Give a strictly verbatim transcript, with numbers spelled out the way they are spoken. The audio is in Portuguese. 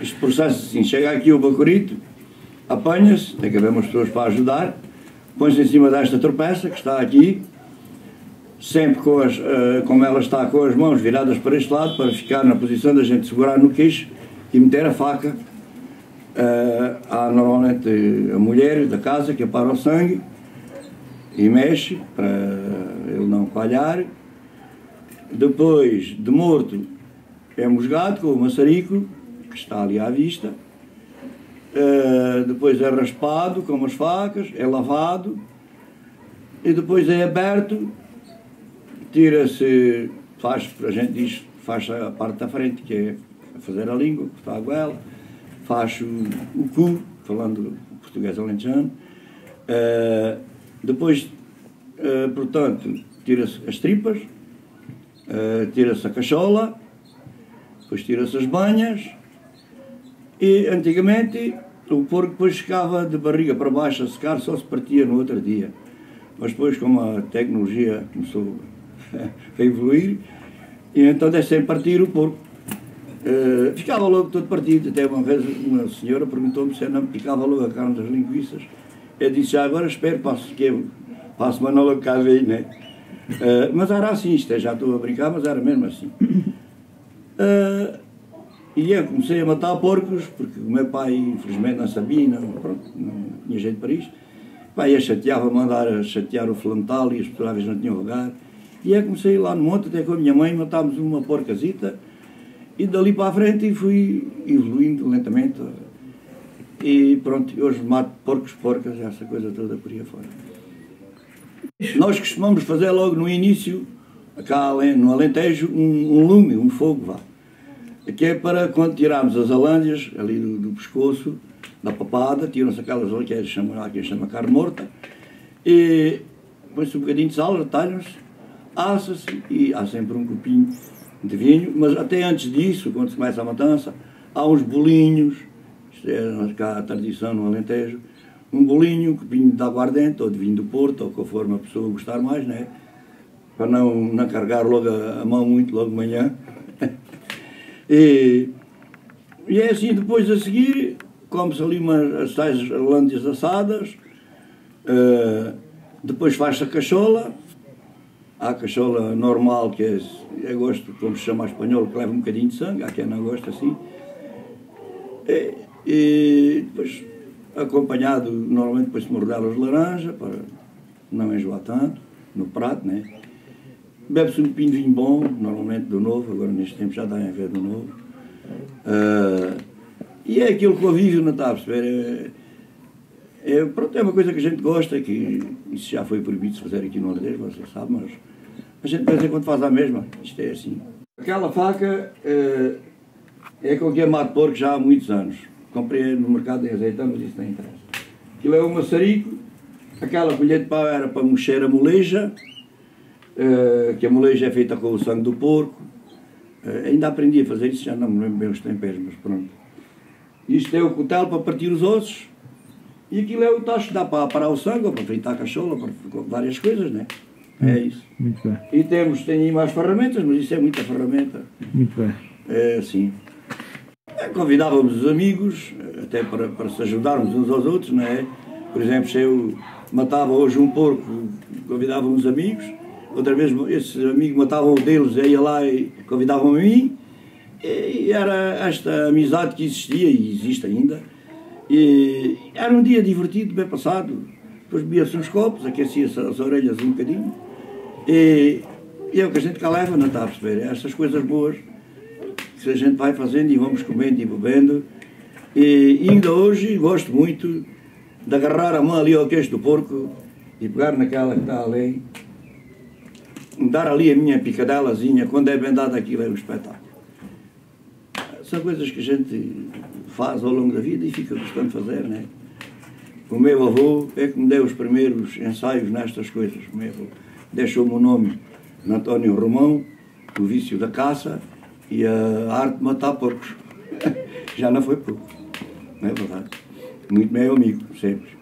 este processo assim, chega aqui o bacorito, apanha-se, tem que haver umas pessoas para ajudar, põe-se em cima desta tropeça que está aqui, sempre com as, uh, como ela está com as mãos viradas para este lado, para ficar na posição da gente segurar no queixo e meter a faca. Uh, há normalmente a mulher da casa que apara o sangue e mexe para ele não falhar. Depois de morto é musgado com o maçarico que está ali à vista. Uh, depois é raspado com as facas, é lavado e depois é aberto, tira-se, faz, a gente diz, faz a parte da frente, que é fazer a língua, cortar a goela, faz o, o cu, falando português alentejano, uh, depois, uh, portanto, tira-se as tripas, uh, tira-se a cachola, depois tira-se as banhas, e antigamente o porco depois ficava de barriga para baixo a secar, só se partia no outro dia. Mas depois, como a tecnologia começou a evoluir, e então deixei partir o porco. Uh, ficava logo todo partido. Até uma vez uma senhora perguntou-me se eu não picava logo a carne das linguiças. Eu disse, já agora espero, passo, que eu, passo uma nova casa aí, né? Uh, mas era assim, isto, já estou a brincar, mas era mesmo assim. Uh, E eu comecei a matar porcos, porque o meu pai, infelizmente, não sabia, não, pronto, não tinha jeito para isto. O pai chateava, mandar a chatear o flantal e as pessoas às vezes não tinham lugar. E eu comecei lá no monte, até com a minha mãe, matámos uma porcazita, e dali para a frente fui evoluindo lentamente. E pronto, hoje mato porcos, porcas, essa coisa toda por aí afora. Nós costumamos fazer logo no início, cá no Alentejo, um, um lume, um fogo, vá. Que é para quando tirarmos as alândias ali do, do pescoço, da papada, tiram-se aquelas ali que é chama, que chama carne morta, e põe-se um bocadinho de sal, retalham-se, assa-se e há sempre um copinho de vinho, mas até antes disso, quando se começa a matança, há uns bolinhos, isto é cá a tradição no Alentejo, um bolinho, um copinho de aguardente ou de vinho do Porto, ou conforme a pessoa gostar mais, né? Para não, não carregar logo a, a mão muito logo de manhã. E, e é assim, depois a seguir, come-se ali umas, as tais alândias assadas, uh, depois faz-se a cachola, há a cachola normal, que é, eu gosto, como se chama a espanhol, que leva um bocadinho de sangue, há quem não gosta assim, e, e depois acompanhado, normalmente depois se mordelas de laranja, para não enjoar tanto, no prato, né? Bebe-se um copinho de vinho bom, normalmente do novo, agora neste tempo já dá a ver do novo. Uh, e é aquilo convívio, não está a perceber? É, é, pronto, é uma coisa que a gente gosta, que isso já foi proibido de fazer aqui no Alentejo, você sabe, mas a gente pensa quando faz a mesma, isto é assim. Aquela faca uh, é com que eu mato porco já há muitos anos. Comprei no mercado em Azeitão, mas isso não interessa. Aquilo é um maçarico, aquela colher de pau era para mexer a moleja, Uh, que a moleja é feita com o sangue do porco. Uh, ainda aprendi a fazer isso, já não me lembro bem os temperos, mas pronto. Isto é o cutelo para partir os ossos, e aquilo é o tacho que dá para parar o sangue, ou para fritar a cachola, para várias coisas, né? É isso. Muito bem. E temos, tem aí mais ferramentas, mas isso é muita ferramenta. Muito bem. É assim. Convidávamos os amigos, até para, para se ajudarmos uns aos outros, não é? Por exemplo, se eu matava hoje um porco, convidava uns amigos. Outra vez esses amigos matavam o deles, eu ia lá e convidavam-me a mim, e era esta amizade que existia e existe ainda. E era um dia divertido, bem passado. Depois bebia-se uns copos, aquecia-se as orelhas um bocadinho, e, e é o que a gente cá leva, não está a perceber? É estas coisas boas que a gente vai fazendo e vamos comendo e bebendo. E, e ainda hoje gosto muito de agarrar a mão ali ao queixo do porco e pegar naquela que está ali, dar ali a minha picadelazinha, quando é bem dado aquilo é um espetáculo. São coisas que a gente faz ao longo da vida e fica gostando de fazer, né? O meu avô é que me deu os primeiros ensaios nestas coisas. O meu avô deixou-me o nome de António Romão, o vício da caça e a arte de matar porcos. Já não foi pouco, não é verdade? Muito meu amigo, sempre.